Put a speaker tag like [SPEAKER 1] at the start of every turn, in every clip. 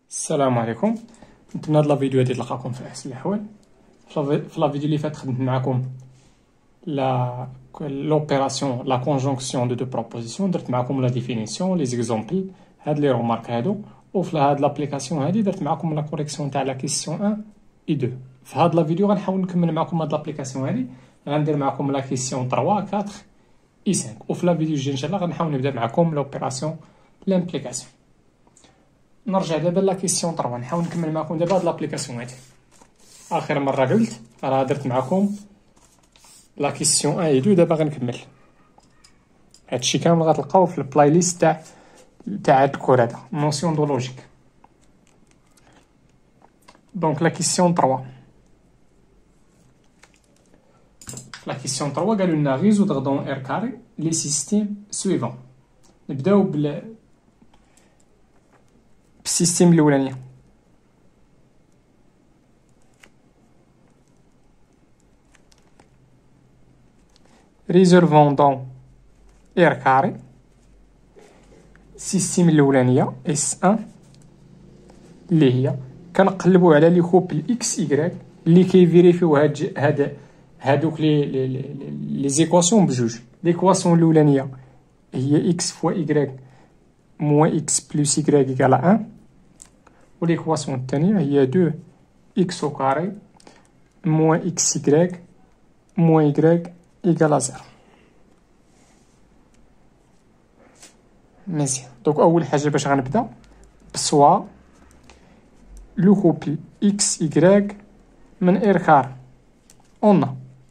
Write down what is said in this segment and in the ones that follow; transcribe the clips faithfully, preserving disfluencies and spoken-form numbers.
[SPEAKER 1] السلام عليكم. نتمنى هاد لا فيديو هادي تلقاكم في احسن الاحوال. في لا فيديو اللي فات خدمت معكم لا لوبيراسيون لا كونجونكسيون دو دو بروبوزيسيون، درت معكم لا ديفينيسيون لي زيكزامبل هاد لي رومارك هادو، وفي هاد لابليكاسيون هادي درت معكم لا كوريكسيون تاع لا كيسيون واحد اي اثنين. في هاد لا فيديو غنحاول نكمل معكم هاد لابليكاسيون هادي، غندير معكم لا كيسيون ثلاثة أربعة اي خمسة، وفي لا فيديو الجاي ان شاء الله غنحاول نبدا معكم لوبيراسيون لامبليكاسيون. نرجع دابا لا كيسيون ثلاثة، نحاول نكمل معكم دابا هاد لابليكاسيون هادي. اخر مره قلت راه درت معكم لا كيسيون واحد اي اثنين، دابا غنكمل. هادشي كامل غتلقاوه في البلاي ليست تاع تاع هاد الكور هذا نوسيون دو لوجيك. دونك لا كيسيون ثلاثة، لا كيسيون ثلاثة قالوا لنا ريزودر دون ار كاري لي سيستيم سويفون. نبداو بال بالسيستيم الاولانيه. ريزولفون دون ار كاري السيستيم الاولانيه اس واحد اللي هي كنقلبوا على لي كوبل اكس اي اللي كيفيريفيو هاد هاد هادوك لي لي لي زيكواسيون بجوج. ليكواسيون الاولانيه هي اكس فوا اي موان اكس بلس اي ايكال واحد، وليكواسيون الثانيه هي اثنين اكس او كاري موان اكس اي موان اي ايكال صفر. مزيان. دونك اول حاجه باش غنبدا بسوا لو كوبل اكس اي من ار كار اون.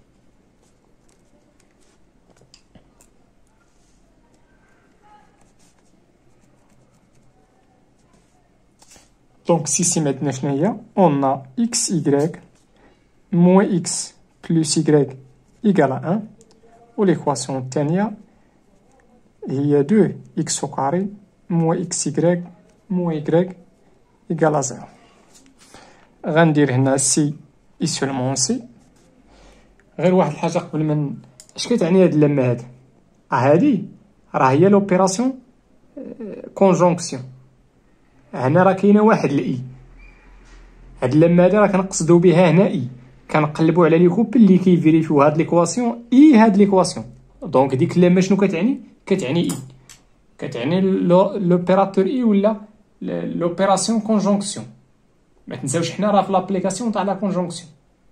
[SPEAKER 1] دونك السيستيم عندنا شنو هي؟ اون اكس اي موان اكس بلس اي ايكال واحد، وليكواسيون الثانيه هي اثنين اكس او كاري موان اكس اي موان اي ايكال صفر. غندير هنا سي اي سولمون سي. غير واحد الحاجه قبل من اش كتعني هاد اللمه هادي؟ هادي راه هي لوبيراسيون كونجونكسيون. هنا راه كاينه واحد الاي، هاد اللمه هادي راه كنقصدو بها هنا اي، كنقلبوا على لي كوبل اللي كيفيريفيو هاد ليكواسيون اي هاد ليكواسيون. دونك ديك اللمه شنو كتعني؟ كتعني اي، كتعني لوبيراتور اي ولا لوبيراسيون كونجونكسيون. ما تنساوش حنا راه في لابليكاسيون تاع لا كونجونكسيون.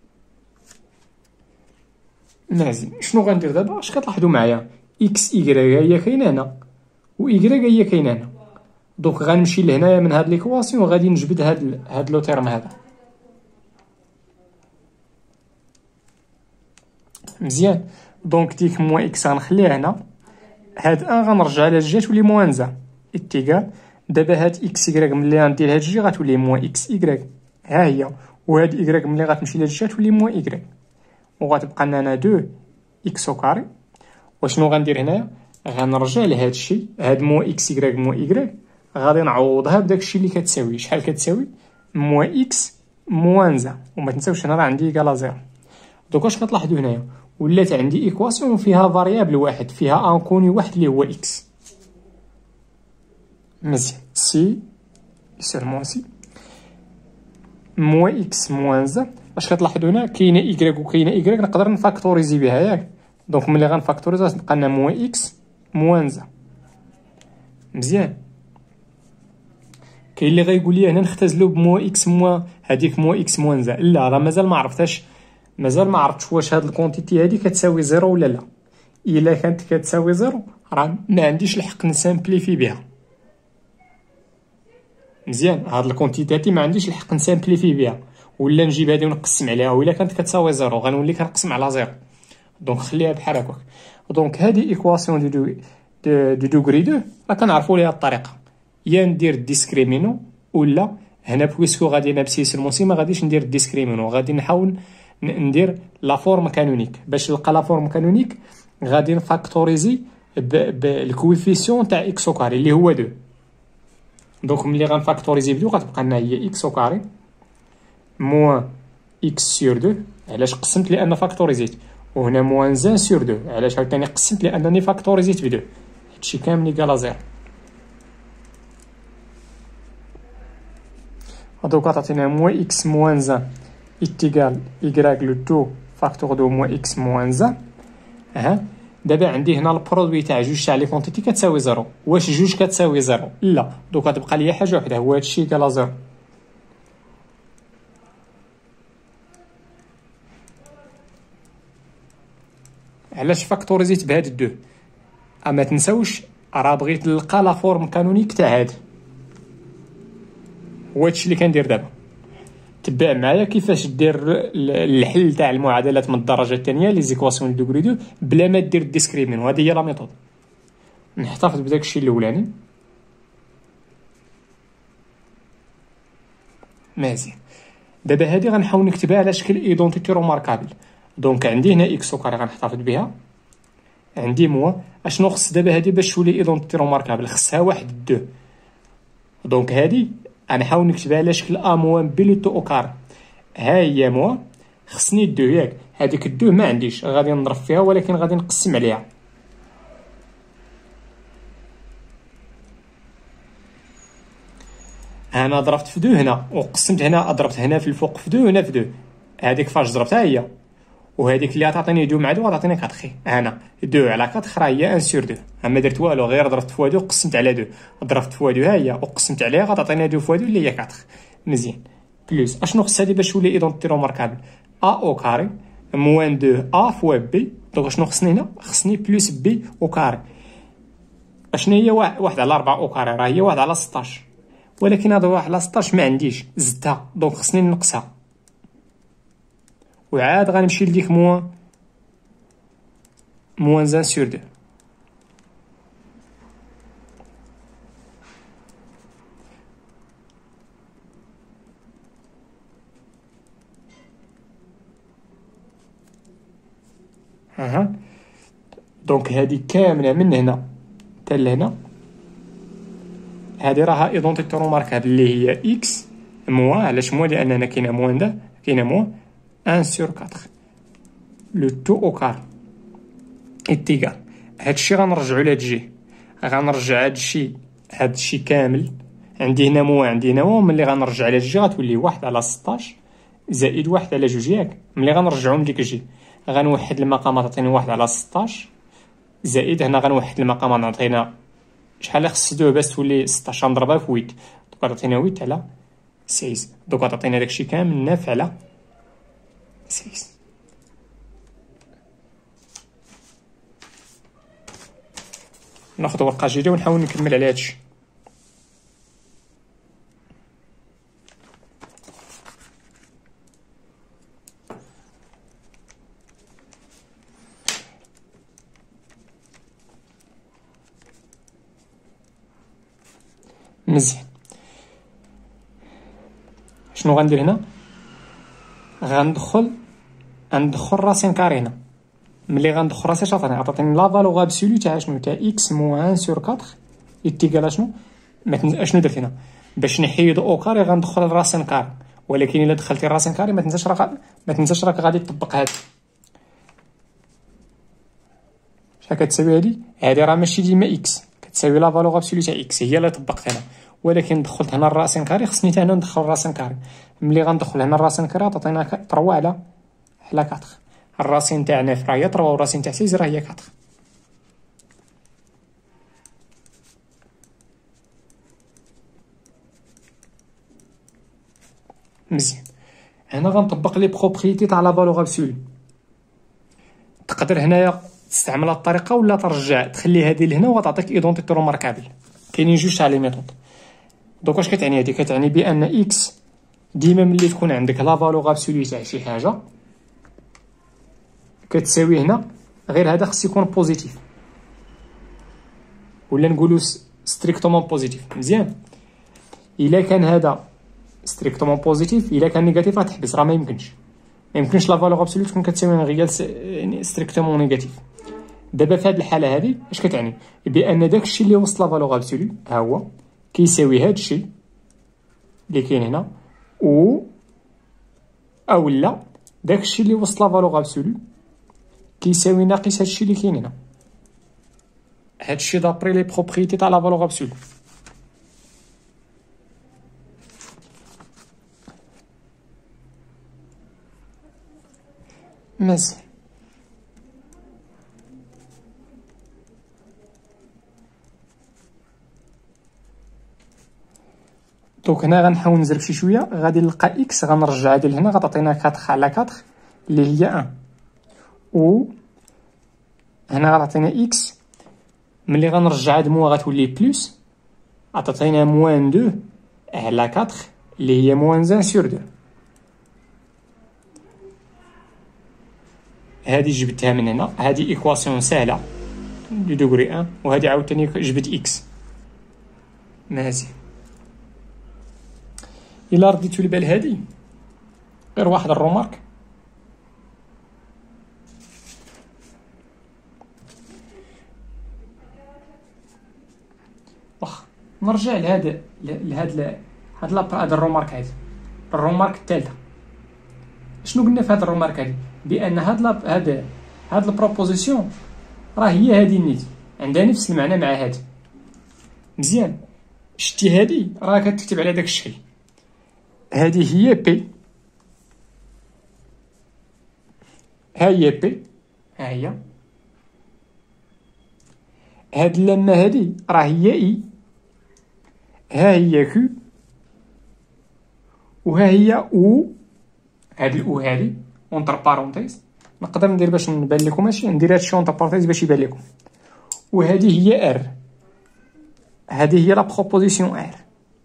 [SPEAKER 1] مزيان. شنو غندير دابا؟ اش كتلاحظوا معايا؟ اكس اي هي كاينه هنا و اي هي كاينه هنا. دونك غنمشي لهنايا من هاد ليكواسيون وغادي نجبد هاد هاد لو تيرم هذا. مزيان. دونك ديك موان اكس غنخليها هنا، هاد ان غنرجع لها الجهه تولي موان زا اتجاه. دابا هاد اكس اي ملي غندير هاد الجهه غتولي موان اكس اي ها هي، وهاد اي ملي غتمشي لهاد الجهه تولي موان اي، وغتبقى لنا اثنين اكس او كاري. وشنو غندير هنايا؟ غنرجع لهاد الشيء، هاد موان اكس اي موان اي غادي نعوضها بداك الشيء اللي كتساوي. شحال كتساوي؟ موان اكس موان زا، وما تنساوش هنا راه عندي ايكالا زيرو. دونك واش كتلاحظوا هنايا؟ ولات عندي ايكواسيون فيها فاريابل واحد، فيها انكوني واحد اللي هو اكس. مزيان. سي سيرمون سي موان اكس موان زا. اش كتلاحظوا هنا؟ كاينه اي وكاينه اي نقدر نفاكتوريزي بها ياك. دونك ملي غنفاكتوريزا تبقى لنا موان اكس موان زا. مزيان. كاين اللي غايقول لي هنا نختزلو بموان اكس موان هذيك موان اكس موان زا. لا، راه مازال ما عرفتهاش، مازال ما عرفتش واش هاد الكونتيتي هادي كتساوي زيرو ولا لا. الا كانت كتساوي زيرو راه ما عنديش الحق نسامبليفي بها. مزيان. هاد الكونتيتي هادي ما عنديش الحق نسامبليفي بها ولا نجيب هادي ونقسم عليها، ولا كانت كتساوي زيرو غنولي كنقسم على زيرو. دونك خليها بحال هكاك. دونك هادي ايكواسيون دو دو دو دوغري دو راه كنعرفوا ليها الطريقه، يا ندير ديسكريمينو ولا هنا بويسكو غادي نبسي سلمونسي ما غاديش ندير ديسكريمينو، غادي نحاول ندير لا فورم كانونيك. باش نلقى لا فورم كانونيك غادي نفاكتوريزي بالكويفيسيون تاع اكس او كاري اللي هو اثنين. دونك ملي غنفاكتوريزي بدو غتبقى لنا هي اكس او كاري موان اكس سور اثنين. علاش قسمت؟ لان فاكتوريزيت. وهنا موان زان سور اثنين. علاش عاوتاني قسمت؟ لانني فاكتوريزيت ب اثنين. هادشي كامل ايكالا زيرو. دوكا تعطينا موان اكس موان زان إتيكال إيكغيك لو تو فاكتور دو موان اكس موان زان. ها دابا عندي هنا البرودوي تاع جوج تاع لي كونتيتي كتساوي زيرو. واش جوج كتساوي زيرو؟ لا، دوكا تبقى ليا حاجه وحده، هو هادشي إيكالا زيرو. علاش فاكتوريزيت بهاد الدو؟ اما تنساوش راه بغيت نلقى لا فورم كانونيك تاع هاد، هو هادشي اللي كندير دابا. تبع معايا كيفاش دير الحل تاع المعادلات من الدرجه الثانيه لي زيكواسيون دوغري دو بلا ما دير الديسكريمين، وهذه هي لا ميثود. نحتفظ بداك الشيء الاولاني مزيان. دابا هادي غنحاول نكتبها على شكل ايدونتيتي روماركابل. دونك عندي هنا اكس وكاري غنحتفظ بها، عندي موا. اشنو خص دابا هادي باش تولي ايدونتيتي روماركابل؟ خصها واحد دو. دونك هادي غنحاول نكتبها على شكل ا موان بي لو تو او كاري. ها هي موا، خصني الدو ياك، هذيك الدو ما عنديش، غادي نضرب فيها ولكن غادي نقسم عليها. انا ضربت في دو هنا وقسمت هنا، ضربت هنا في الفوق في دو هنا في دو، هذيك فاش ضربتها هي، وهذيك اللي تعطيني دو مع دو تعطيني كاتخي. انا دو على كاتخ راه هي ان سور دو، ما درت والو، غير ضربت فوا دو وقسمت على دو، ضربت فوا دو ها هي وقسمت عليها غتعطينا دو فوا دو اللي هي كاتخ. مزيان. بلوس اشنو خص هادي باش تولي ايدونتيتي روماركابل؟ ا او كاري موان دو ا فوا بي. دونك اشنو خصني هنا؟ خصني بلوس بي او كاري. اشنو هي؟ واحد على أربعة او كاري، راه هي واحد على ستاش، ولكن هذا واحد على ستاش ما عنديش، زدتها، دونك خصني نقصها. وعاد غنمشي لديك موان موان زان سور دو. اها دونك هادي كامله من هنا حتى لهنا، هادي راها ايدونتيتي روماركابل اللي هي اكس موان. علاش موان؟ لاننا كاينه موان دا كاينه موان ان سور كاتخ لو تو او كار إتيكال. هادشي غنرجعو لهاد الجي، غنرجع هادشي هادشي كامل. عندي هنا موان عندي هنا موان، ملي غنرجع على الجي غتولي واحد على ستاش زائد واحد على جوج ياك. ملي غنرجعو من ديك الجي غنوحد المقامات تعطيني واحد على ستاش زائد هنا غنوحد المقامات نعطينا شحال خص دو باش تولي ستاش، غنضربها في ويت، دوكا تعطينا ويت على ستة، دوكا تعطينا داكشي كامل ناف على ستة. ناخذ ورقه جديده ونحاول نكمل على هادشي. مزيان. شنو غندير هنا؟ غندخل غندخل راسين كاري هنا. ملي غندخل راسي شاطرني عطاتني لا فالور ابسولو تاع شنو؟ تاع اكس موان واحد سور أربعة إتيكال شنو؟ ما تنس... اشنو درت هنا؟ باش نحيد او كاري غندخل لراسين كاري، ولكن الا دخلتي راسين كاري ما تنساش راك ما تنساش راك غادي تطبق هادي. شحال كتساوي هادي؟ هادي راه ماشي ديما اكس، كتساوي لا فالور ابسولو تاع اكس، هي اللي طبقت هنا، ولكن دخلت هنا الراسين كاري خصني حتى هنا ندخل الراسين كاري. ملي غندخل هنا الراسين كاري تعطينا ثلاثة على على أربعة. الراسين تاع ناف راه هي ثلاثة والراسين تاع ستة راه هي أربعة. مزيان. هنا غنطبق لي بروبريتي تاع لا فالور ابسولو. تقدر هنايا تستعمل هاد الطريقه ولا ترجع تخلي هادي لهنا وغتعطيك ايدونتيتي روماركابل. كاينين جوج تاع لي ميثود. دونك واش كتعني هادي؟ كتعني بان اكس ديما ملي تكون عندك لا فالور ابسولو تاع شي حاجه كتساوي هنا، غير هذا خص يكون بوزيتيف ولا نقولوا ستريكتومون بوزيتيف. مزيان. الا كان هذا ستريكتومون بوزيتيف، الا كان نيجاتيف غتحبس، راه ما يمكنش ما يمكنش لا فالور ابسولو تكون كتساوي غير ستريكتومون نيجاتيف. دابا في هذه الحاله هذه اش كتعني؟ بان داك الشيء اللي وصل لا فالور ابسولو ها هو كيساوي هذا الشيء اللي كاين هنا، و او لا داك الشيء اللي وصل لا فالور ابسولو كيساوي ناقص هذا الشيء اللي كاين هنا. هذا الشيء دابري لي بروبريتي تاع لا فالور ابسولو. مزيان. دونك هنا غنحاول نزرب شي شويه، غادي نلقى اكس غنرجعها ديال هنا غتعطينا أربعة على أربعة اللي هي واحد، و هنا غتعطينا اكس ملي غنرجعها د موان غتولي بلس، عطاتينا موان دو على أربعة اللي هي موان واحد سور دو. هادي جبتها من هنا، هادي ايكواسيون ساهله دو دوغري واحد، وهادي عاوتاني جبت اكس. مزيان. الا رديتو البال هادي غير واحد الرومارك، واخا نرجع لهذا لهذا هاد لابر هاد الرومارك هادي الرومارك الثالثه. شنو قلنا في هاد الرومارك هادي؟ بان هاد لاب هاد هاد البروبوزيسيون راه هي هادي نيت عندها نفس المعنى مع هادي. مزيان. شتي هادي راه كتكتب على داك الشكل، هادي هي بي، ها هي بي، ها هي هاد اللمه هادي راه هي اي، ها هي كيو، وها هي او. هاد الاو هادي اونتر بارونتيز نقدر ندير باش نبان لكم، ماشي ندير هادشي اونتر بارونتيز باش يبان لكم. وهادي هي ار، هادي هي لا بروبوزيسيون ار.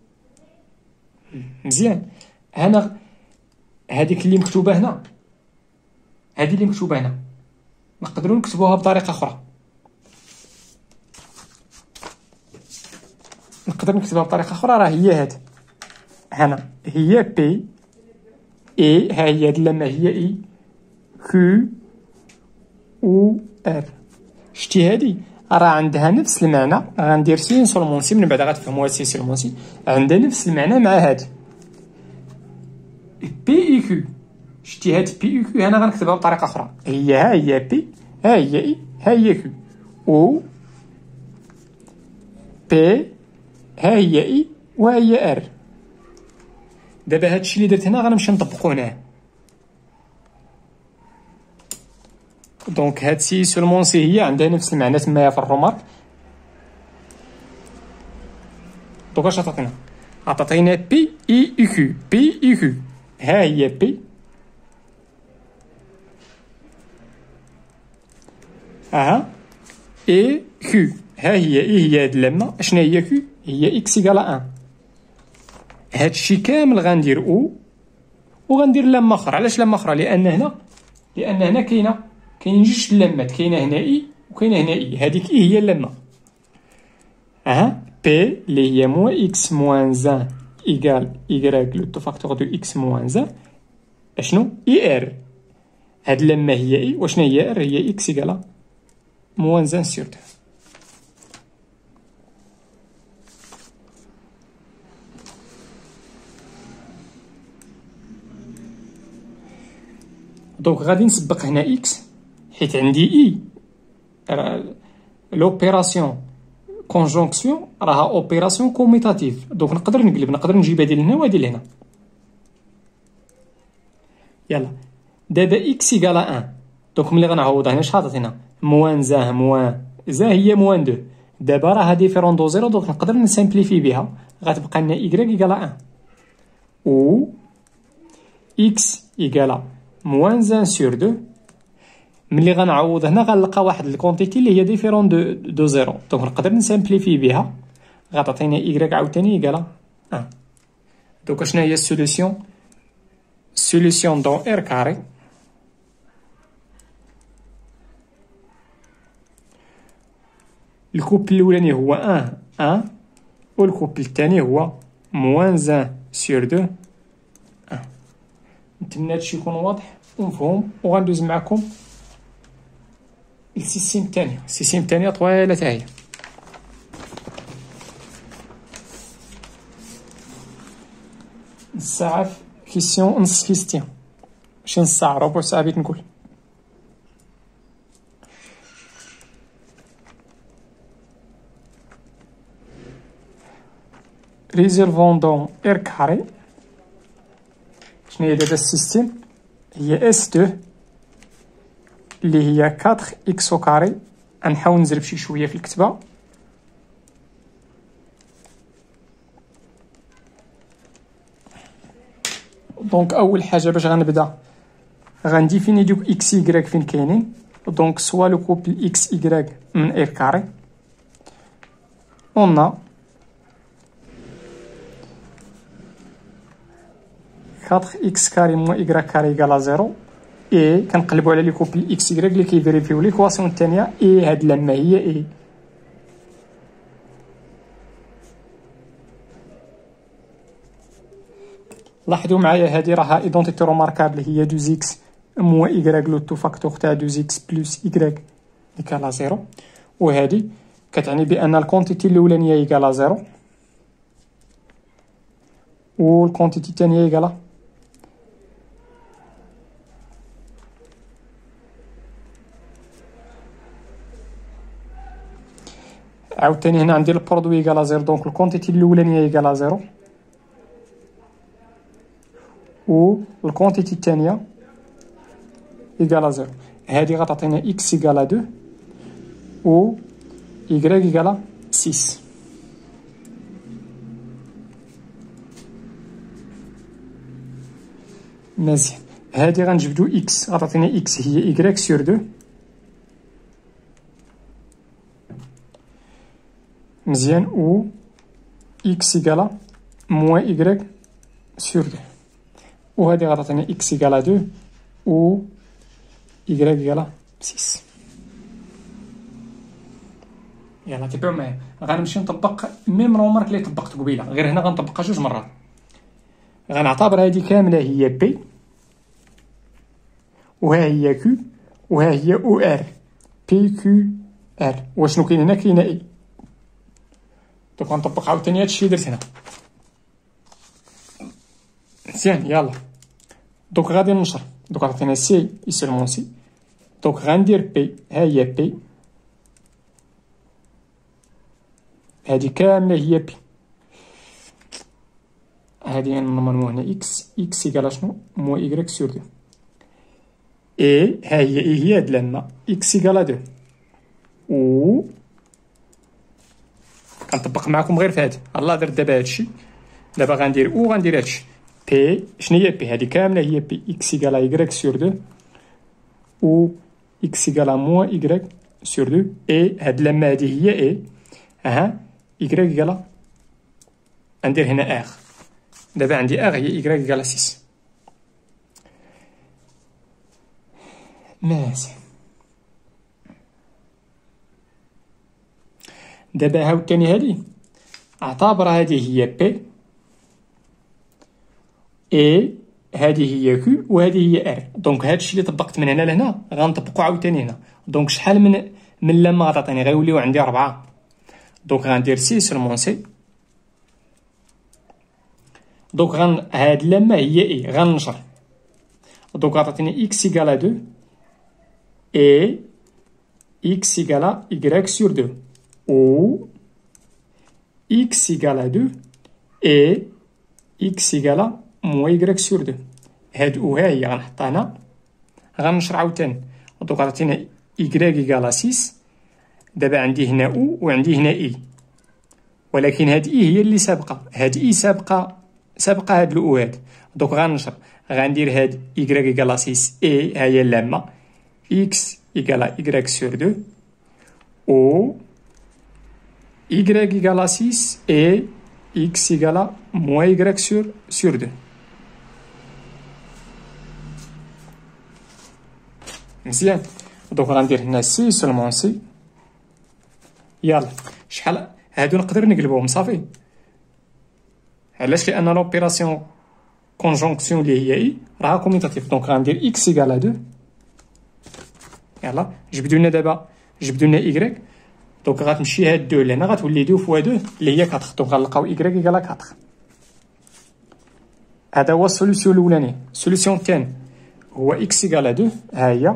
[SPEAKER 1] مزيان. هنا هذيك اللي مكتوبه هنا، هذه اللي مكتوبه هنا نقدروا نكتبوها بطريقه اخرى، نقدر نكتبها بطريقه اخرى راه هي هاد هنا هي بي اي، ها هي هاد اللمه هي اي كيو او ار. شتي هادي راه عندها نفس المعنى، غندير سين سولمون سي من بعد غتفهموها سين سولمون سي، عندها نفس المعنى مع هادي بي اي كيو. شتي هاد بي اي كيو هنا غنكتبها بطريقه اخرى، هي ها هي بي، ها هي اي، ها هي كيو، او بي، ها هي اي، وها هي ار. دابا هادشي اللي درت هنا غنمشي نطبقو هنا. دونك هاد سي سولمون سي هي عندها نفس المعنى تمايا في الرومارك. دونك اش عطاتنا؟ عطاتينا بي اي اي كيو، بي اي كيو، ها هي بي، اها اي كيو، ها هي اي هي هاد اللمه. شنو هي كيو؟ هي اكس ايكالا واحد. هادشي كامل غندير او وغندير لمه اخرى. علاش لمه اخرى؟ لان هنا لان هنا كاينه كاين جوج لمات، كاينه هنا اي وكاينه هنا اي، هذيك اي هي اللمه. اها بي اللي هي موان اكس موان واحد ايكال ايكغيك لو تو فاكتور دو اكس موان واحد، اشنو اي ار. هاد اللمه هي اي، وشنو هي ار؟ هي اكس ايكال موان واحد سور دو. دونك غادي نسبق هنا اكس حيت عندي اي، لوبيراسيون كونجونكسيون راها اوبيراسيون كوميتاتيف. دونك نقدر نقلب، نقدر نجيبها ديال هنا وهادي لهنا. يلا دابا اكس ايكالا واحد، دونك ملي غنعوض هنا شحال عطينا؟ موان زاه موان زاه هي موان دو. دابا راها ديفيرون دو زيرو، دونك نقدر نسامبليفي بها، غتبقى لنا ايكغيك ايكالا واحد و اكس ايكالا موان واحد سور دو. ملي غنعوض هنا غنلقى واحد الكونتيتي اللي هي ديفيرون دو دو زيرو، دونك نقدر نسامبليفي بها، غتعطينا ايكغيك عاوتاني ايكالا واحد. دونك شنو هي السوليسيون؟ سوليسيون دون ار كاري الكوبل الاولاني هو واحد واحد والكوبل الثاني هو موان واحد سور دو واحد. نتمنى هادشي يكون واضح ومفهوم، وغندوز معكم السيستيم الثاني. السيستيم الثانيه طويله حتى هي. نص ساعه كيسيون، نص كيستيون، ماشي نص ساعه، ربع ساعه بغيت نقول. ريزولفون دون ار كاري. شنو هي دابا السيستيم؟ هي اس دو اللي هي أربعة إكس أو كاري. غنحاول نزرب شي شوية في الكتبة. دونك أول حاجة باش غنبدا غنديفيني دوك إكس إيكغيك فين كاينين. دونك سوا لو كوبل إكس إيكغيك من إر كاري. On a quatre x carré moins y carré égale à zéro. et كنقلبوا على لي كوبل x y اللي كيفيريفيو ليكواسيون الثانيه اي هاد لما هي اي. لاحظوا معايا هذه راها ايدونتيتي روماركابل هي دوز اكس موان y لوتو فاكتور تاع دوز اكس بلس y ايكال زيرو. وهذه كتعني بان الكونتيتي الاولانيه ايكال زيرو والكونتيتي الثانيه ايكال عاوتاني هنا عندي البرودوي ايكال زيرو. دونك الكونتيتي الاولانيه ايكال زيرو و الكونتيتي الثانيه ايكال زيرو. هذه غتعطينا اكس ايكال اثنين و y ايكال ستة. مزيان. هذه غنجبدو اكس غتعطينا اكس هي y سور اثنين. مزيان. و x ايكال موان y سور اثنين. وهذه غتعطينا x ايكال اثنين و y ايكال ستة. يلا تبعوا معايا. غنمشي نطبق ميم رومارك اللي طبقت قبيله، غير هنا غنطبقها جوج مرات. غنعتبر هذه كامله هي بي وها هي كيو وها هي او ار. بي كيو ار. وشنو كاين هنا؟ كاينه اي. دونك غنطبق عاوتاني هادشي اللي درت هنا. مزيان. يلا دونك غادي ننشر. دونك عطينا سي اي سولمون سي. دونك غندير بي ها هي بي هادي كامله هي بي. هادي نورمالمون هنا اكس اكس ايكال شنو؟ موان ايكغيك سور دو. اي ها هي اي هي هاد لما اكس ايكال دو. و كنطبق معكم غير في هادي. الله درت دابا هادشي. دابا غندير او غندير هادشي بي. شنو هي بي؟ هادي كامله هي بي اكس ايكال ايكغيك سور دو و اكس ايكال موان ايكغيك سور دو. اي هاد لما هادي هي اي. اها y ايكال ندير هنا ار. دابا عندي ار هي y ايكال ستة. مزيان. دابا عاوتاني هادي اعتبر هادي هي بي اي هادي هي كيو وهادي هي ار. دونك هادشي اللي طبقت من هنا لهنا غنطبقو عاوتاني هنا. دونك شحال من من لما غتعطيني؟ غيوليو عندي أربعة. دونك غندير سي سولمون سي. دونك غن هاد لما هي اي غننشر. دونك غتعطيني اكس ايكال اثنين اي اكس ايكال y سور اثنين و اكس ايكال اثنين اي اكس ايكال موان y سور اثنين. هاد او ها هي غنحطها هنا. غننشر عاوتاني. دونك غتعطينا y ايكال ستة. دابا عندي هنا او وعندي هنا اي، ولكن هاد اي هي اللي سابقه. هاد اي سابقه سابقه هاد الاو هاد. دونك غننشر. غندير هاد y ايكال ستة اي ها هي اللامه x ايكال y سور اثنين و y ايكال ستة اي x ايكال موان y سور سور اثنين. مزيان. دونك غندير هنا سي سولمون سي. يلا شحال هادو نقدر نقلبوهم صافي. علاش؟ لان لوبيراسيون كونجونكسيون اللي هي اي راها كوميتاتيف. دونك غندير اكس ايكال اثنين. يلا جبدو لنا دابا جبدو لنا ايكغيك. دونك غتمشي هاد دو لهنا غتولي دو فوا دو اللي هي أربعة. دونك غنلقاو ايكغيك ايكال أربعة. هذا هو السوليسيون الاولاني. السوليسيون الثاني هو اكس ايكال اثنين. ها هي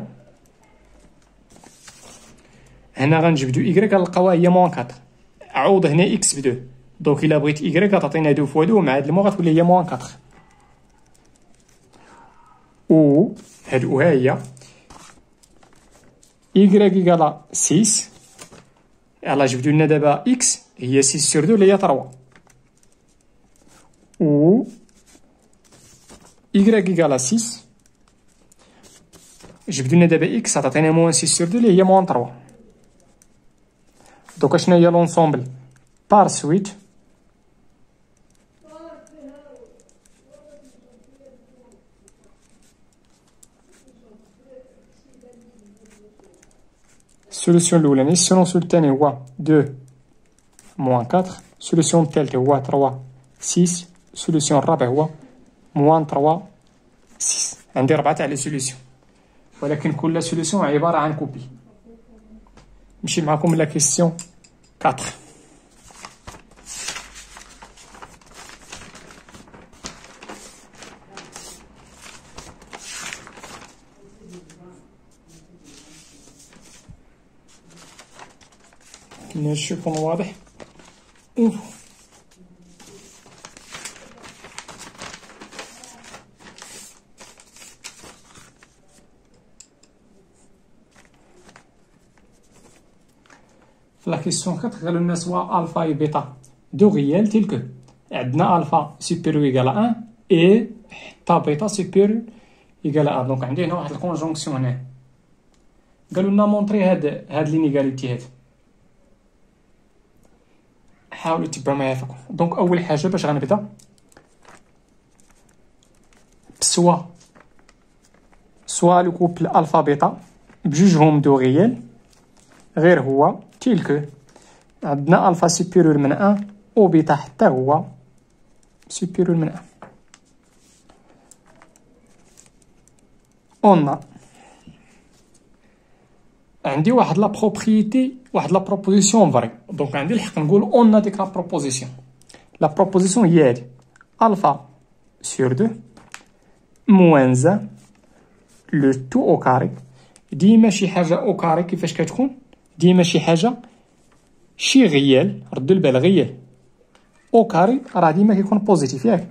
[SPEAKER 1] هنا غنجبدو y غنلقاوها هي موان أربعة. عوض هنا x بدو. دونك الا بغيت y غتعطينا دو فوا دو مع هاد المو غتولي هي موان أربعة. و هاد او ها هي إيكغيك إيكالا سيس. يلاه جبدو لنا دابا إكس هي سيس سور دو اللي هي تروا. و إيكغيك إيكالا سيس. جبدو لنا دابا إكس عطاتينا موان سيس سور دو اللي هي موان تروا. دوكا شنو هي لونسومبل بار سويت السوليسيون الأولاني. السوليسيون الثاني هو دو موان كاتر. السوليسيون الثالث هو تروا سيس. السوليسيون الرابع هو موان تروا سيس. عندي ربعة تاع لي سوليسيون، ولكن كل سوليسيون عبارة عن كوبي. نمشي معكم لا كيسيون كاتر. ماشي يكون واضح. اوف في لا كيسيون كاتر قالوا لنا سوا الفا اي بيتا دو غيال تلك عندنا الفا سوبيريور ايكال ان اي حتى بيتا سوبيريور ايكال ان. دونك عندي هنا واحد الكونجونكسيون هنا. قالوا لنا مونطري هاد هاد لينيغاليتي هاد. حاولوا تبعوا معايا فوق. دونك اول حاجه باش غنبدا بسوا سوا لو كوبل الفا بيتا بجوجهم دو غيال غير هو تيلكو عندنا الفا سوبيريور من ان و بيتا حتى هو سوبيريور من ان. اون عندي واحد لا بروبريتي واحد لا بروبوزيسيون فري. دونك عندي الحق نقول اون ديك لا بروبوزيسيون. لا بروبوزيسيون هي هادي الفا سور دو موان زان لو تو او كاري. ديما شي حاجه او كاري كيفاش كتكون؟ ديما شي حاجه شي غيال، ردوا البال غيال او كاري راه ديما كيكون بوزيتيف ياك.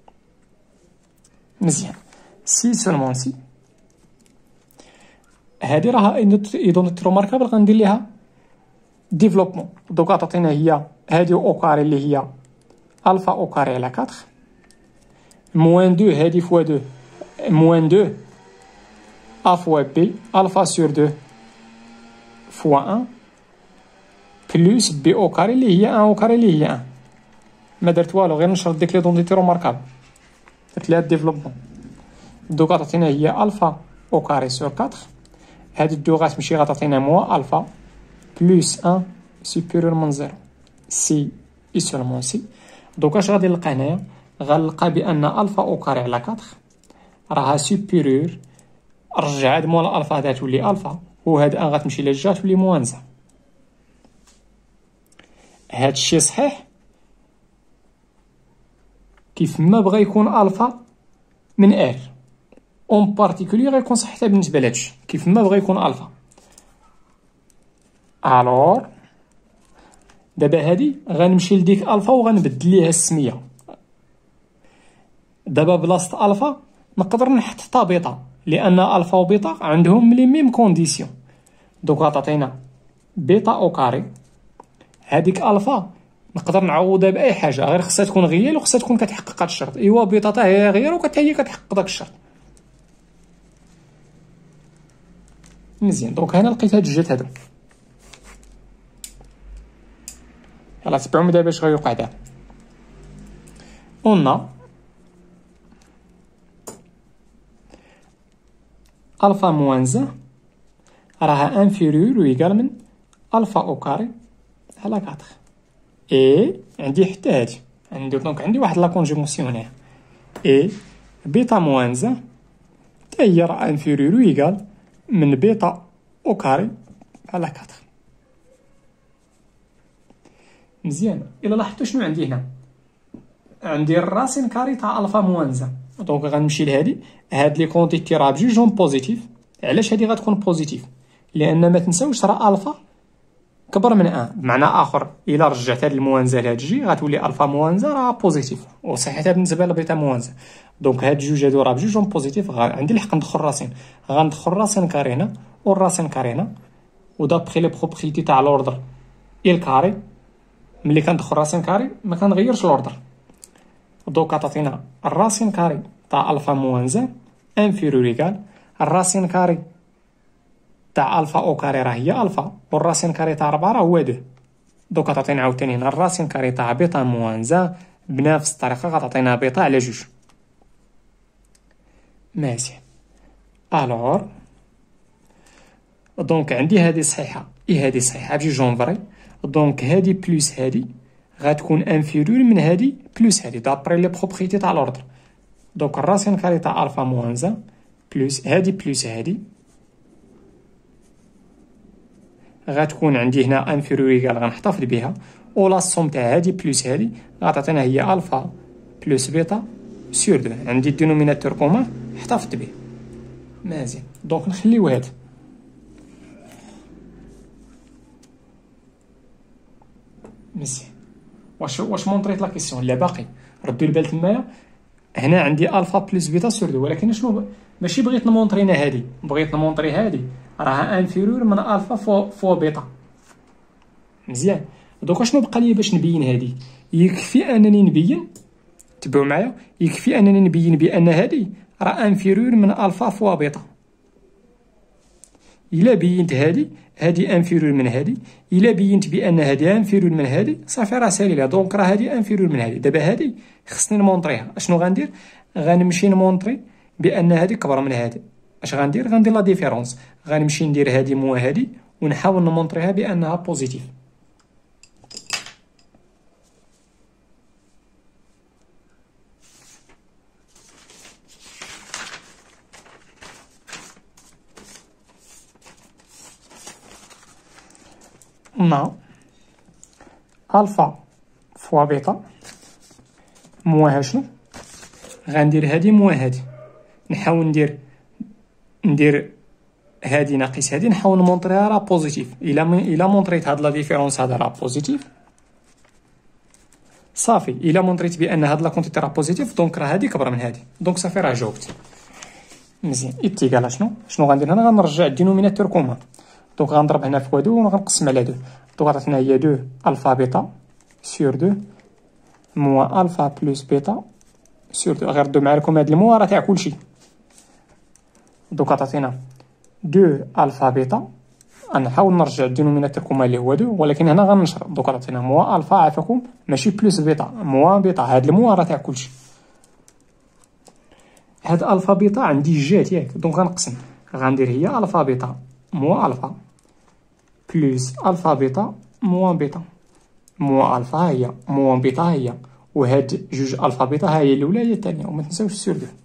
[SPEAKER 1] مزيان. سي سولمون سي هادي راه ايدونتي روماركابل غندير ليها ديفلوبمون. دوكا تعطينا هي هادي او كاري اللي هي الفا او كاري على أربعة موان دو هادي فوا دو موان دو ا فوا بي الفا سور دو فوا واحد بلوس بي او كاري اللي هي واحد او كاري اللي هي واحد. ما درت والو غير نشرط ديك ليدونتي روماركابل درت ليها ديفلوبمون. دوكا تعطينا هي الفا او كاري سور أربعة. هاد الدو غتمشي غتعطينا موا الفا بلوس واحد سوبيريور من زيرو سي اي سولمون سي. دوكا اش غادي نلقى هنايا؟ غنلقى بان الفا او كاري على أربعة راها سوبيريور. رجع هاد مول الفا هدا تولي الفا وهاد ان غتمشي للجهه تولي موان زا. هاد الشي صحيح كيف ما بغا يكون الفا من ار اون بارتيكولي غيكون صح حتى بالنسبه لهادشي كيف ما بغا يكون الفا. الور دابا هادي غنمشي لديك الفا وغنبدل ليها السميه. دابا بلاصه الفا نقدر نحط حتى بيتا لان الفا وبيتا عندهم لي ميم كونديسيون. دوك غتعطينا بيتا او كاري. هذيك الفا نقدر نعوضها باي حاجه غير خصها تكون غيال وخصها تكون كتحقق هاد الشرط. ايوا بيتا حتى هي غيال وحتى هي كتحقق داك الشرط. مزيان. دونك هنا لقيت هاد الجهات هادو. يلا تبعوا دابا اش غيوقع دابا. قلنا الفا موان زا راها انفيريور و ايكال من الفا او كاري على أربعة. اي عندي حتى هادي عندي دونك عندي واحد لا كونجونكسيون هنايا اي بيتا موان زا حتى هي راه انفيريور و ايكال من بيتا او كاري على أربعة. مزيان. الا لاحظتوا شنو عندي هنا؟ عندي الراسين كاري تاع الفا موان زا. دونك غنمشي لهادي هاد لي كونتيتي راه بجوجهم بوزيتيف. علاش هادي غتكون بوزيتيف؟ لان ما تنساوش راه الفا كبر من ان. بمعنى اخر الا رجعت هاد الموانزه لهاد الجي غتولي الفا موانزه راه بوزيتيف وصحيتها بالنسبه لبيتا موانزه. دونك هاد جوج هادو راه بجوجهم بوزيتيف. عندي الحق ندخل راسين غندخل راسين كاري هنا والراسين كاري هنا ودابخي لي بروبريتي تاع لوردر ال كاري ملي كندخل راسين كاري ما كنغيرش لوردر. دوكا تعطينا الراسين كاري تاع الفا موان زان انفيرور ايكال الراسين كاري تاع الفا او كاري راه هي الفا والراسين كاري تاع ربعة راه هو دو. دوكا تعطينا عاوتاني هنا الراسين كاري تاع بيتا موان زان بنفس الطريقه غتعطينا بيتا على جوج. مزيان. الوغ دونك عندي هذه صحيحه اي هذه صحيحه بجوج جونفري. دونك هذه بلوس هذه غتكون انفيرور من هذه بلوس هذه دابري لي بروبريتي تاع لوردر. دونك الراسين كاري تاع الفا موان زان بلوس هذه بلوس هذه غتكون عندي هنا انفيرور ايكال غنحتفظ بها، و لا سوم تاع هذه بلوس هذه غتعطينا هي الفا بلوس بيتا سور دو. عندي الدينوميناتور كومان احتفظت به. مزيان. دونك نخليو هذا. مزيان. واش واش مونطريت لا كيسيون لا باقي؟ ردوا البال تمايا. هنا عندي الفا بلس بيتا سور دو، ولكن شنو ماشي بغيت نمونطرينا هادي، بغيت نمونطري هادي راها انفيرور من الفا فوا فوا بيتا. مزيان. دوكا شنو بقى لي باش نبين هادي؟ يكفي انني نبين، تبعوا معايا، يكفي انني نبين بان هادي راه انفيرور من الفا فوا بيتا. الا بينت هادي هادي انفيرور من هادي، الا بينت بان هادي انفيرور من هادي صافي راه ساليله. دونك راه هادي انفيرور من هادي. دابا هادي خصني نمونطريها. اشنو غندير؟ غنمشي نمونطري بان هادي كبر من هادي. اش غندير؟ غندير لا ديفيرونس، غنمشي ندير هادي موا هادي ونحاول نمونطريها بانها بوزيتيف. نا الفا فوا بيتا مواها شنو؟ غندير هادي موا هادي، نحاول ندير ندير هادي ناقص هادي، نحاول نمونطريها راه بوزيتيف. الا الا مونطريت هاد لا ديفيرونس هذا راه بوزيتيف صافي. الا مونطريت بان هاد لا كونتيتي راه بوزيتيف دونك راه هادي كبر من هادي، دونك صافي راه جاوبت. مزيان. ايتيكال شنو شنو غندير هنا؟ غنرجع الدينوميناتور كومان. دونك غنضرب هنا في دو وغنقسم على دو. دونك عطاتنا هي دو الفا بيتا سور دو موا الفا بلس بيتا سور دو. غيردو معاكم هاد الموا راه تاع كلشي. دونك عطاتينا دو الفا بيتا، غنحاول نرجع الدينوميناتور كومان اللي هو دو، ولكن هنا غنشر. دونك عطاتينا موا الفا عافاكم ماشي بلس بيتا، موا بيتا. هاد الموا راه تاع كلشي. هاد الفا بيتا عندي جات ياك، دونك غنقسم. غندير هي الفا بيتا موا الفا بلس الفا بيتا موان بيتا. موا الفا هي موان بيتا هي، وهاد جوج الفا بيتا هي الاولى هي الثانيه، وما تنساوش سور دو.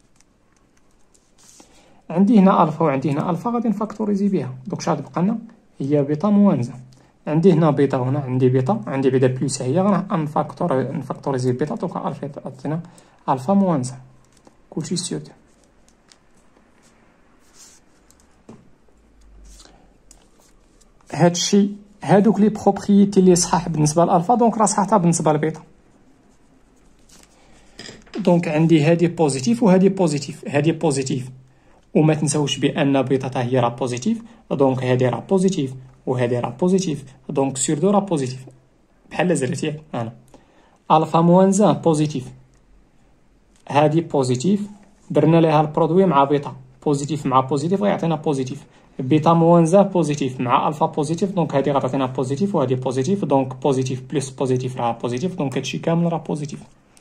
[SPEAKER 1] عندي هنا الفا وعندي هنا الفا غادي نفاكتوريزي بها. دونك شحال بقى لنا؟ هي بيتا موان زان. عندي هنا بيتا وهنا عندي بيتا، عندي بيتا بلس هي غنفاكتور نفاكتوريزي بيتا. دونك الفا عطينا الفا موان زان كلشي سور دو. هادشي هادوك لي بروبريتي لي صحاح بالنسبه للالفا دونك راه صحاحه بالنسبه للبيتا. دونك عندي هادي بوزيتيف وهادي بوزيتيف، هادي بوزيتيف وما تنساوش بان بيتا حتى هي راه بوزيتيف. دونك هادي راه بوزيتيف وهادي راه بوزيتيف، دونك سور دو راه بوزيتيف بحال زرت ياك. انا الفا موان زان بوزيتيف، هادي بوزيتيف، درنا ليها البرودوي مع بيتا بوزيتيف مع بوزيتيف غيعطينا بوزيتيف. بيتا موان زان بوزيتيف مع الفا بوزيتيف، دونك هادي غتعطينا بوزيتيف وهادي بوزيتيف. دونك بوزيتيف بلس بوزيتيف راه بوزيتيف، دونك هادشي كامل راه بوزيتيف.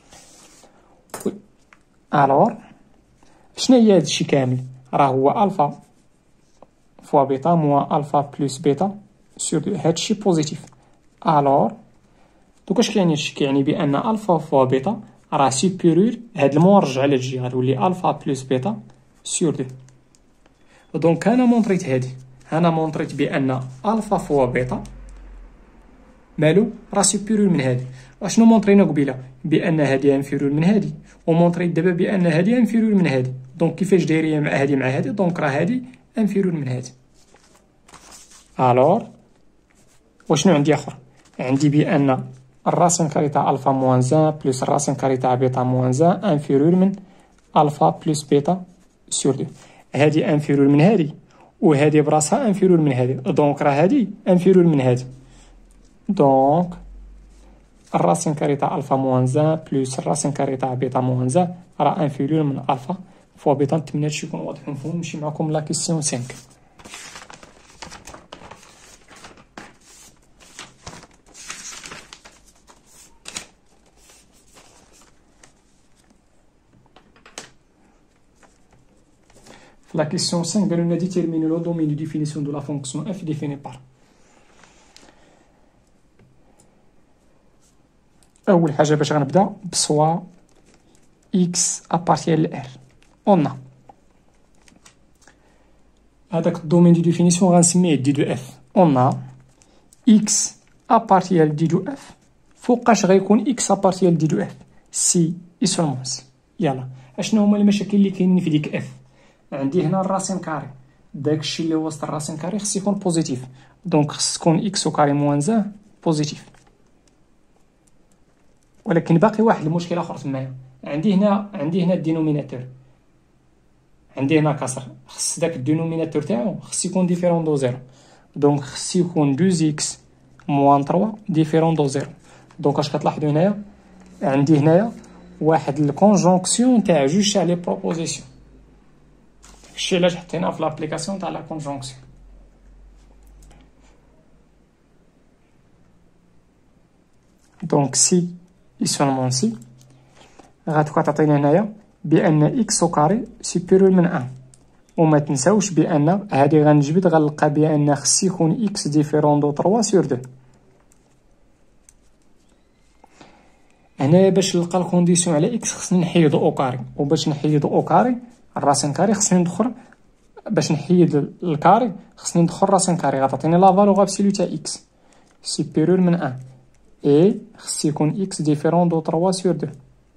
[SPEAKER 1] الوغ شنو هي هادشي كامل؟ راه هو الفا فوا بيتا موا الفا بلس بيتا سور دو. هادشي بوزيتيف. الوغ دوك اش كيعني؟ هادشي كيعني بان الفا فوا بيتا راه سوبيريور. هاد الموا رجع على الجي غتولي الفا بلس بيتا سور دو. دونك انا مونطريت هادي، انا مونطريت بان الفا فوا بيتا مالو راه سوبيريور من هادي. اشنو مونطرينا قبيله؟ بان هادي انفيريور من هادي، ومونطريت دابا بان هادي انفيريور من هادي. دونك كيفاش دايريه مع هادي مع هادي؟ دونك راه هادي انفيريور من هادي. الوغ واشنو عندي اخر؟ عندي بان الراسين كاري تاع الفا موان زان بلس الراسين كاري تاع بيتا موان زان انفيريور من الفا بلس بيتا سور دو. هادي انفيريور من هادي، وهادي براسها انفيرور من هادي، دونك راه هادي انفيرور من هادي. دونك الراسين كاري تاع الفا موان زان بلس الراسين كاري تاع بيتا موان زان راه انفيرور من الفا فوا بيتا. نتمنى هادشي يكون واضح ومفهوم. نمشي معكم لا كيسيون خمسة. La question cinq, on a déterminé le domaine de définition de la fonction f définie par. أول حاجة باش غنبدا بسوا x appartient ل r. On a هذاك الدومين دو ديفينيسيون غنسميه دي دو f. On a x appartient ل دي دو f. فوقاش غيكون x appartient ل دي دو f؟ سي اي سولمون سي. يلا اشنو هما المشاكل اللي كاينين في ديك f؟ عندي هنا الراسين كاري، داكشي اللي وسط الراسين كاري خص يكون بوزيتيف، دونك خص تكون اكس كاري موان زان بوزيتيف. ولكن باقي واحد المشكل اخر تمايا، عندي هنا عندي هنا الدينوميناتور، عندي هنا كسر، خص داك الدينوميناتور تاعو خص يكون ديفيرون دو زيرو، دونك خص يكون دوز اكس موان تروا ديفيرون دو زيرو. دونك اش كتلاحظوا هنايا؟ عندي هنايا واحد الكونجونكسيون تاع جوج تاع لي بروبوزيسيون. الشيء اللي حطيناه في لابليكاسيون تاع لا كونجونكسيون. دونك سي اي سولمون سي غتبقى تعطينا هنايا بان اكس او كاري سوبيريور من واحد، وما تنساوش بان هادي غنجبد غنلقى بان خص يكون اكس ديفيرون دو ثلاثة سور اثنين. هنايا باش نلقى الكونديسيون على اكس خصني نحيد او كاري، وباش نحيد او كاري الراسين كاري خصني ندخل، باش نحيد الكاري خصني ندخل راسين كاري غتعطيني لا فالور ابسولو تاع اكس سوبيريور من واحد اي خص يكون اكس ديفيرون دو ثلاثة سور اثنين.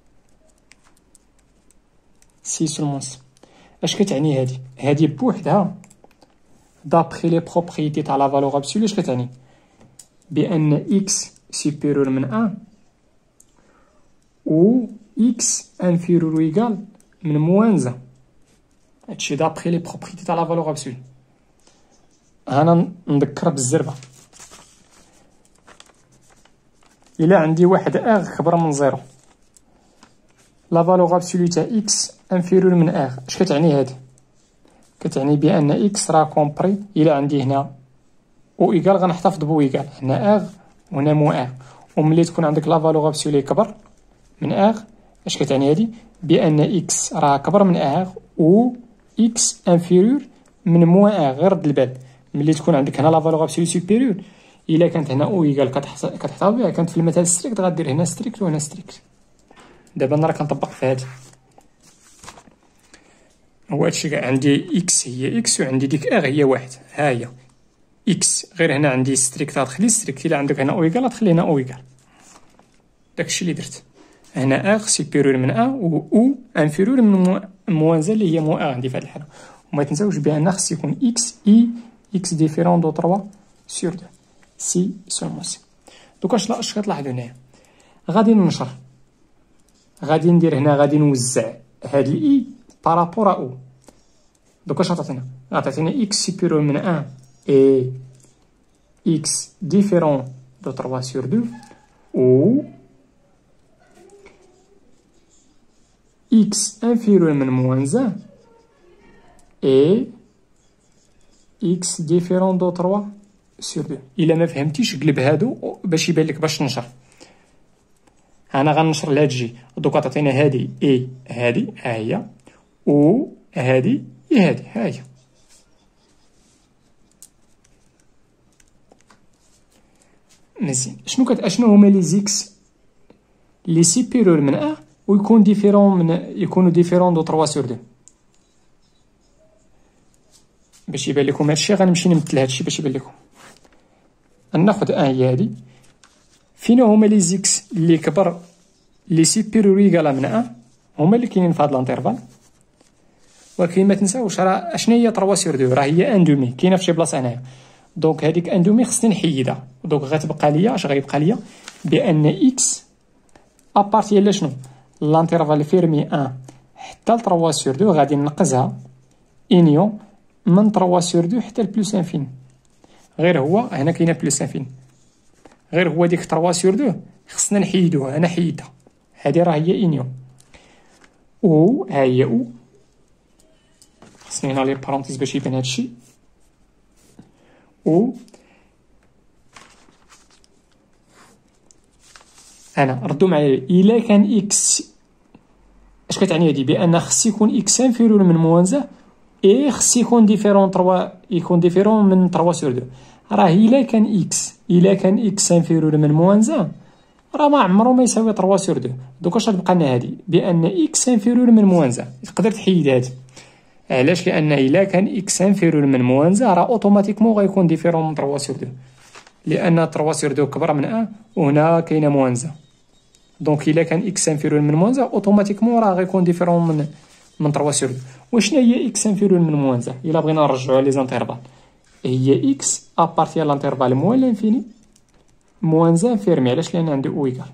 [SPEAKER 1] سي سولمون سي. اش كتعني هادي؟ هادي بوحدها دابخي لي بروبريتي تاع لا فالور ابسولو اش كتعني؟ بان اكس سوبيريور من واحد و اكس انفيريور و ايكال من موان زان. هادشي دابخي لي بروبريتي تاع لا فالور ابسولو. انا نذكر بالزربه، الا عندي واحد اغ كبر من زيرو، لا فالور ابسولو تاع اكس انفيريور من اغ، اش كتعني هادي؟ كتعني بان اكس راه كومبري. الا عندي هنا او ايكال غنحتفظ بو ايكال، هنا اغ وهنا مو اغ، وملي تكون عندك لا فالور ابسولو كبر من اغ اش كتعني هادي؟ بان اكس راه كبر من اغ و اكس انفيريور من موان اغ. غير رد البال ملي تكون عندك هنا لا فالور ابسولو سوبيريور، الا كانت هنا او ايكال كتحتفظ بها، كانت في المثال ستريكت غدير هنا ستريكت وهنا ستريكت. دابا انا راه كنطبق في هادي، هو هادشي كاع. عندي اكس هي اكس وعندي ديك اغ هي واحد، ها هي اكس، غير هنا عندي ستريكت غتخلي ستريكت، الا عندك هنا او ايكال غتخلي هنا او ايكال. داكشي اللي درت هنا اغ سوبيريور من ا و او انفيريور من موان زان اللي هي مو ا عندي في هاد الحاله. وما تنساوش بان خص يكون اكس اي اكس ديفيرون دو ثلاثة سور اثنين. سي سولمون سي. دوكا اش اش كتلاحظوا هنايا؟ غادي ننشر، غادي ندير هنا، غادي نوزع هاد الاي بارابور او. دوكا اش غتعطينا؟ غتعطينا اكس سوبيريور من واحد اي اكس ديفيرون دو ثلاثة سور اثنين و x inférieur من موان زان et x différent دو ثلاثة sur deux. الا ما فهمتيش قلب هادو باش يبان لك باش تنشر. انا غنشر لهاد جي، دوكا تعطينا هادي اي هادي ها هي و هادي اي هادي ها هي. مزيان. شنو كت اشنو هما لي زيكس لي سوبيريور من ا ويكون ديفيرون من يكونوا ديفيرون دو ثلاثة سور اثنين؟ باش يبان لكم هادشي غنمشي نمثل هادشي باش يبان لكم. ناخذ ا هي هادي، فينا هما لي زيكس اللي كبر لي سوبيريور ايكال من ا هما اللي كاينين في هاد لانترفال. ولكن ما تنساوش راه اشنا هي ثلاثة سور اثنين، راه هي ان دومي كاينه في شي بلاصه هنايا. دونك هذيك ان دومي خصني نحيدها، دونك غتبقى ليا اش غيبقى ليا؟ بان اكس ابارتي لا شنو؟ لانترفال فيرمي واحد حتى ل ثلاثة سور اثنين غادي ننقزها انيون من ثلاثة سور اثنين حتى لبلوس انفيني. غير هو هنا كاينه بلوس انفيني، غير هو ديك ثلاثة سور اثنين خصنا نحيدوها. انا حيدها، هادي راه هي انيون او، ها هي او. خصني هنا لي بارونتيز باش يبان هادشي. او انا ردوا معايا، الا كان اكس اش كتعني هادي؟ بان خص يكون اكس انفيرور من موان اي خص يكون ديفيرون ثلاثة، يكون ديفيرون من ثلاثة سور اثنين. راه الا كان اكس الا كان اكس انفيرور من موان زان راه ما عمرو ما يساوي ثلاثة سور اثنين. دوكا اش غتبقى لنا هادي؟ بان اكس انفيرور من موان زان. تقدر تحيد هادي، علاش؟ لان الا كان اكس انفيرور من موان زان راه اوتوماتيكمون غيكون ديفيرون من ثلاثة سور اثنين، لان ثلاثة سور اثنين كبر من واحد وهنا كاينه موان زان. دونك الا كان اكس انفيرور من موان زان اوتوماتيكمون راه غيكون ديفيرون من من ثلاثة سور اثنين. وشنا هي اكس انفيرور من موان زان؟ الا بغينا نرجعوها لي زانترفال، هي اكس ابارتي لانترفال موان لانفيني موان زان فيرمي. علاش؟ لان عندي او ايكال.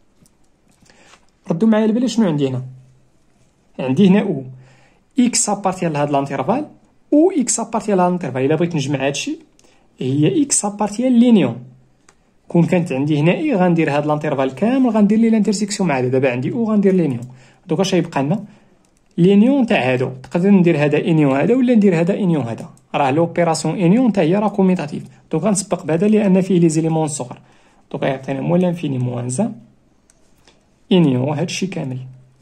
[SPEAKER 1] ردوا معايا البال شنو عندي هنا؟ عندي هنا او اكس ابارتي لهاد لانترفال او اكس ابارتي لهاد لانترفال. الا بغيت نجمع هادشي هي اكس ابارتي لينيون. كون كانت عندي هنا اي غندير هاد لانترفال كامل غندير ليه لانترسيكسيون مع هذا. دابا عندي او غندير لينيون. دوكا اش غيبقى لنا؟ لينيون تاع هادو. تقدر ندير هذا انيون هذا ولا ندير هذا انيون هذا. راه لوبيراسيون انيون حتى هي راه كوميتاتيف. دوك غنسبق بهذا لان فيه لي زيليمون صغر. دوك غيعطينا موان لانفيني موان زان انيون هادشي كامل.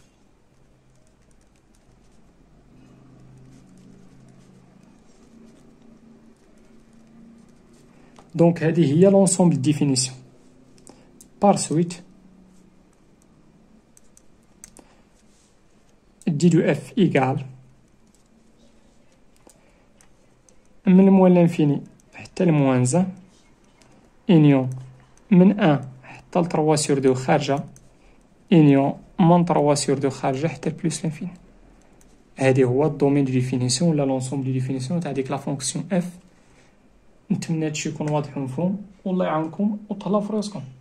[SPEAKER 1] دونك هذه هي لونسومبل ديفينيسيون. بار سويت ديدو اف ايكال من الموان لانفيني حتى الموان زان انيون من واحد حتى ل ثلاثة سور اثنين خارجه انيون من ثلاثة سور اثنين خارجه حتى بلوس لانفيني. هذه هو الدومين دو ديفينيسيون ولا لونسومبل دو ديفينيسيون تاع ديك لا فونكسيون اف. نتمنى هادشي يكون واضح ومفهوم، والله يعاونكم وتهلاو في راسكم.